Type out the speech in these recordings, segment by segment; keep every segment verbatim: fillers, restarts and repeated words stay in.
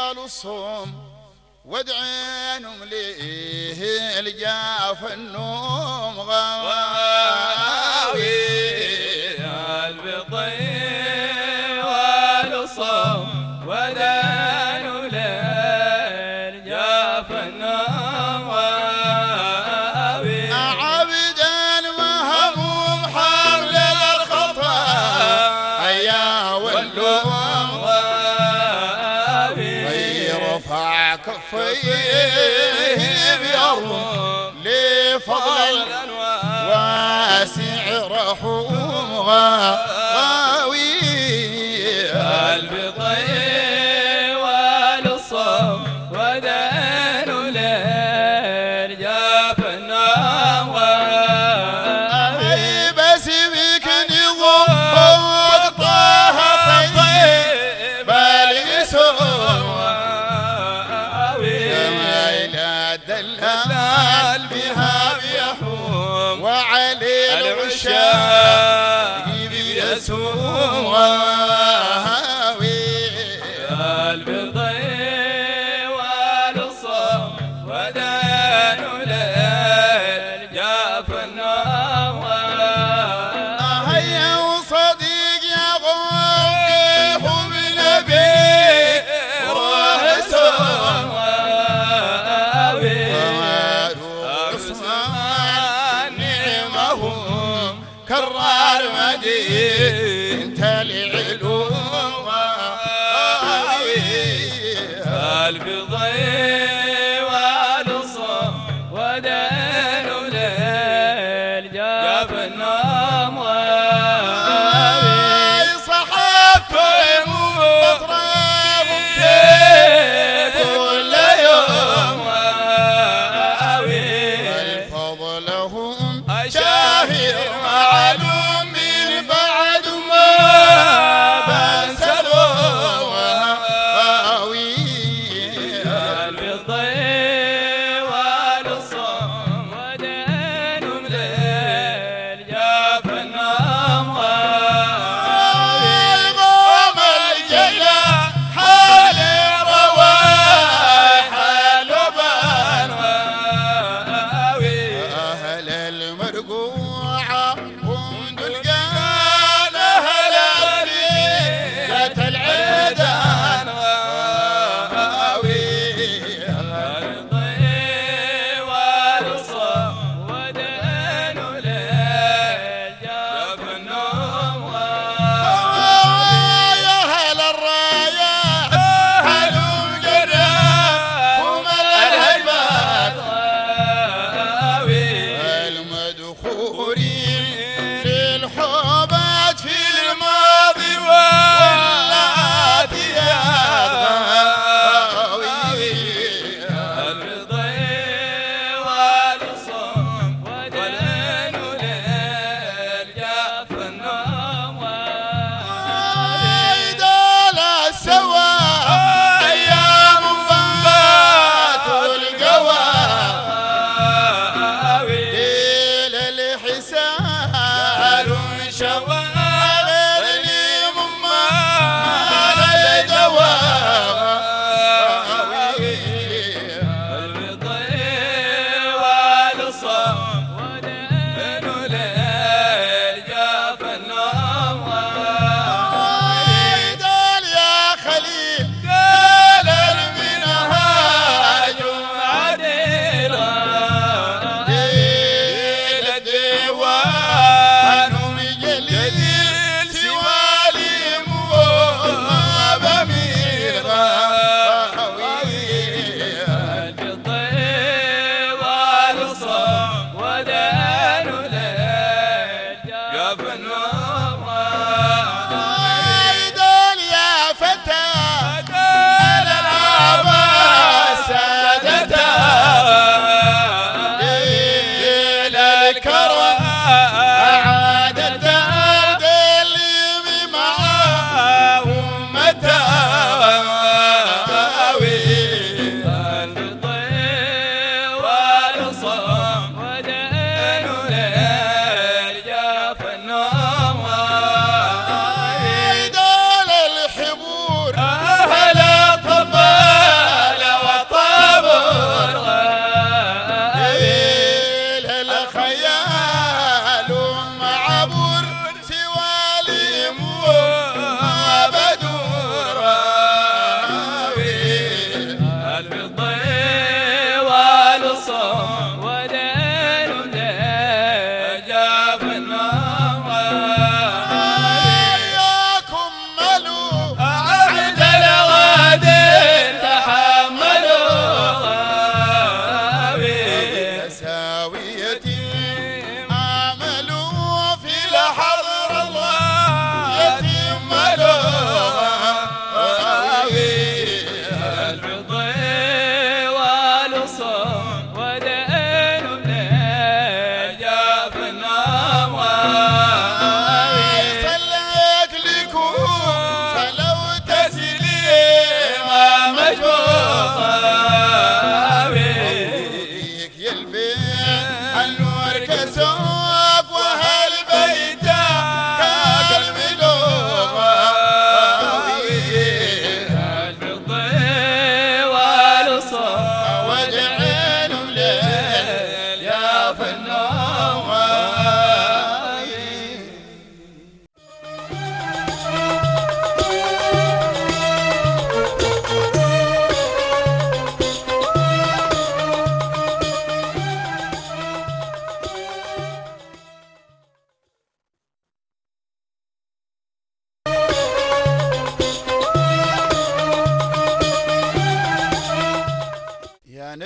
والصوم وادعينهم ليه الجاف النوم غاوي البطيء والصوم ودانوا ليل جاف النوم غاوي عبدا مهموم حمل الخطايا واللوم غاوي ويرفع كفيه يرم لفضل واسع رحوم غاوي البطيء والصوم ودانوا ليل جاف النوم غاوي بس بك نضم طه طيب اليسوم إلى دلال بها بيحوم وعلي العشاق بيسوم غاوي البطيء والصوم ودانوا ليل جاف النوم هيا وصديق يا غويح بنبي روح سوم نعمهم كرار مدينة العلوم غاوي البطيء والصوم ودانوا ليل جاف النوم غاوي صحابكم اطراف في كل يوم فضلهم شاهر معلوم من بعد ما بنسلوا غاوي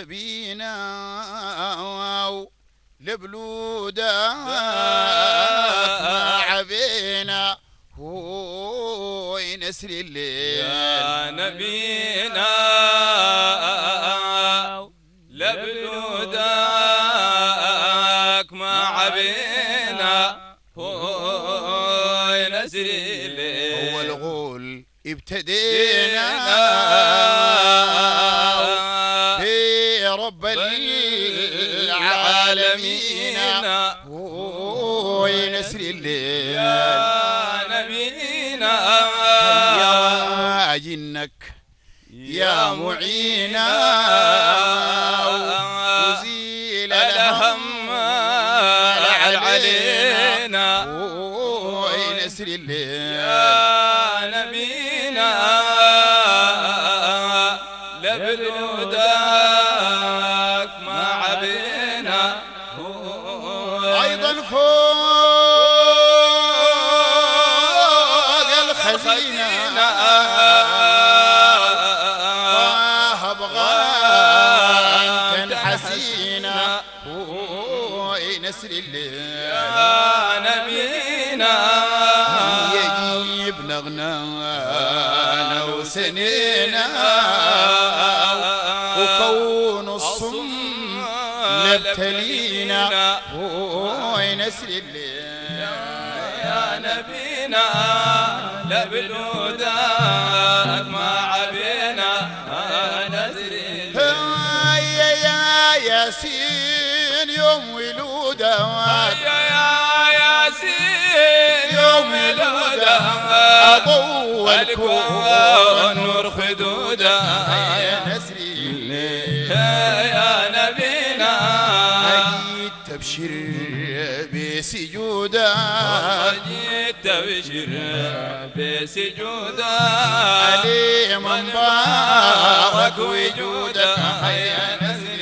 نبينا لبلودا مع بينا هو ينسر الليل يا نبينا لبلوداك مع بينا هو ينسر الليل أول غول ابتدينا في رب العالمين هو ينسر الليل يا نبينا يا جنك يا معينا وزيل الهم علينا وينسر الليل يا نبينا لبلوداك مع بينا أيضا فوق الخزينة حسينا وينسر الليل يا نبينا يجيب نغنانا وسنينا وكون الصم نبتلينا وينسر الليل يا نبينا لبلوداك مع بينا نسر ياسين يوم ولوده يا ياسين يوم ولوده أضوى الكون نور خدوده يا نسري يا نبينا جيت تبشر بسجوده جيت تبشر بسجوده عليه من بارك وجوده يا نسري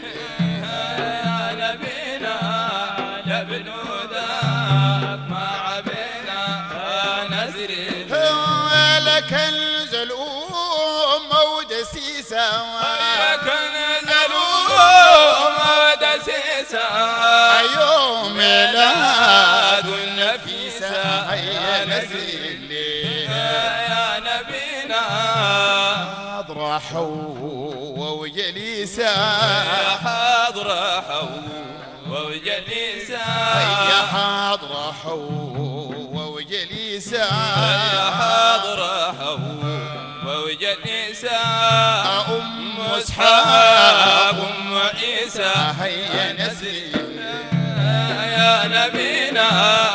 لبلوداك مع بينا نزري لك كنز الأمة ودسيسة كنز الأمة ودسيسة يوم ميلاد النفيسة يا نزري يا نبينا حاضرة حوا وجليسة حاضرة حوا وجليسة يا حاضرة حوا وجليسة يا حاضرة حوا وجليسة أم إسحاق أم عيسى هيا نسري يا نبينا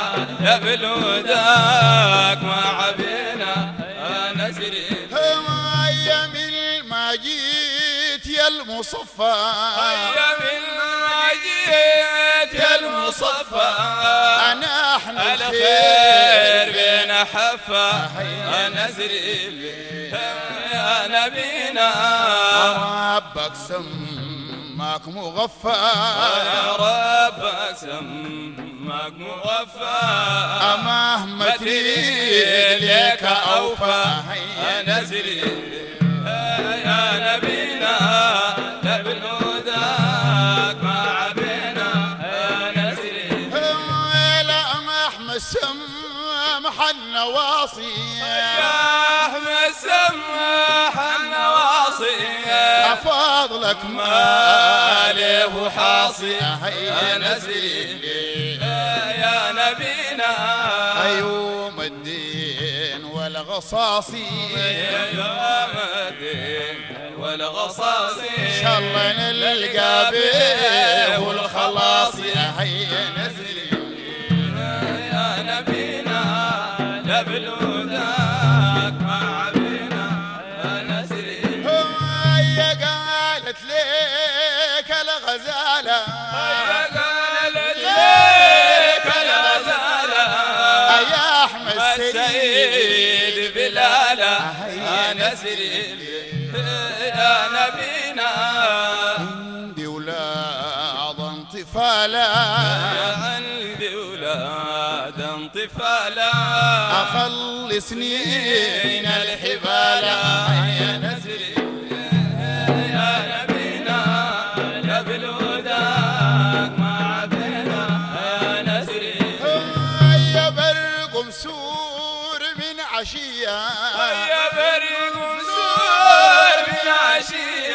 لبلوداك مع بينا نسري هيا من ما جيت يا المصفى هيا من ما جيت يا المصفى أنا احنا الخير بين حفا نسري يا نبينا ربك سماك مغفى يا ربك سماك مغفى مهما تريد لك أوفى نسري يا نبينا لبلوداك مع بينا نسري لا محمد سمح النواصي يا أحمد سمح النواصي فضلك ما له حاصي هيا نسري يا نبينا يوم الدين والغصاصي يوم الدين والغصاصي ان شاء الله نلقى به والخلاصي هيا نسري يا نبينا لبلوداك مع بينا نسري هي قالت ليك الغزاله قالت ليك الغزاله يا احمد السيد بلالا نسري يا نبينا عندي ولاد انطفالا عندي ولاد انطفالا اخلص سنين الحبالا يا نسري يا نبينا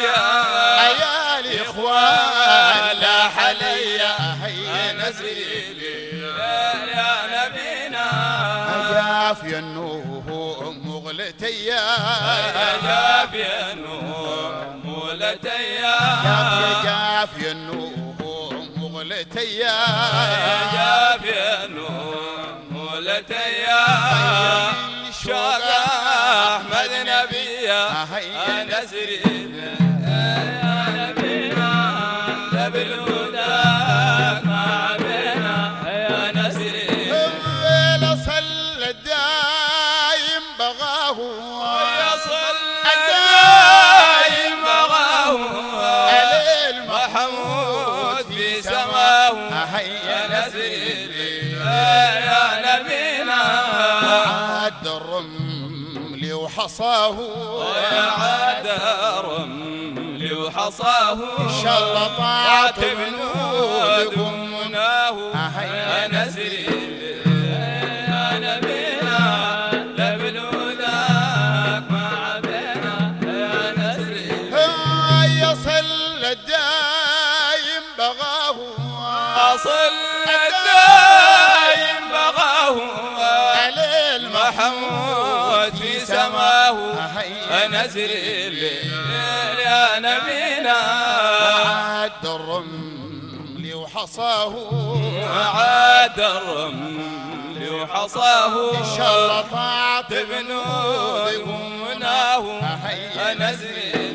يا الاخوان لا حليا نسري يا نبينا جافي النور مغلتيا جافي النور مولتيا جافي جافي النور مغلتيا جافي النور مولتيا شوق احمد نبيا نسري يا نبينا لبلودا ما بينا يا نسري صلى الدايم بغاه يصل الدايم بغاه محمود في سماه يا نسري يا نبينا عاد الرمل وحصاه يا عاد الرمل وحصاه ان شاء الله طاعت بنودكم مناه يا نسري يا نبينا لبلودك ما بينا يا نسري يصل الدايم بغاه أصل الدايم بغاه محمود في سماه نسري يا نبينا عاد الرمل وحصاه عاد الرمل وحصاه ان شاء الله طاعت بنودكم مناه نسري